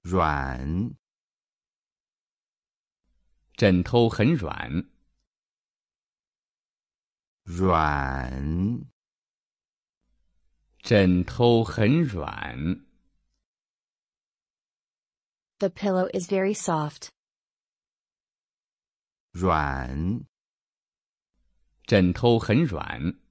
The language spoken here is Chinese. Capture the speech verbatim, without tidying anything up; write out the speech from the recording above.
软， 枕头很软。 软， 枕头很软。 The pillow is very soft. 软， 枕头很软。